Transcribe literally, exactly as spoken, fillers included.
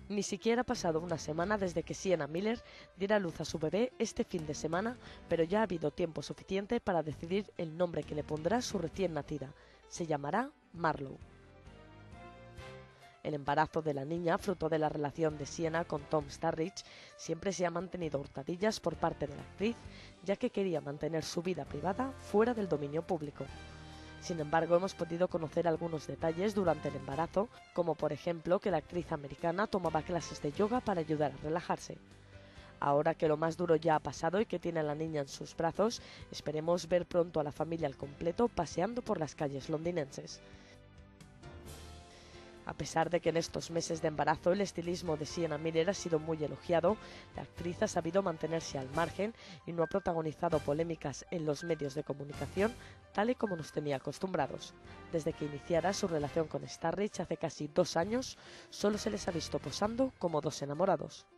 Ni siquiera ha pasado una semana desde que Sienna Miller diera a luz a su bebé este fin de semana, pero ya ha habido tiempo suficiente para decidir el nombre que le pondrá su recién nacida. Se llamará Marlowe. El embarazo de la niña, fruto de la relación de Sienna con Tom Sturridge, siempre se ha mantenido a hurtadillas por parte de la actriz, ya que quería mantener su vida privada fuera del dominio público. Sin embargo, hemos podido conocer algunos detalles durante el embarazo, como por ejemplo que la actriz americana tomaba clases de yoga para ayudar a relajarse. Ahora que lo más duro ya ha pasado y que tiene a la niña en sus brazos, esperemos ver pronto a la familia al completo paseando por las calles londinenses. A pesar de que en estos meses de embarazo el estilismo de Sienna Miller ha sido muy elogiado, la actriz ha sabido mantenerse al margen y no ha protagonizado polémicas en los medios de comunicación tal y como nos tenía acostumbrados. Desde que iniciara su relación con Sturridge hace casi dos años, solo se les ha visto posando como dos enamorados.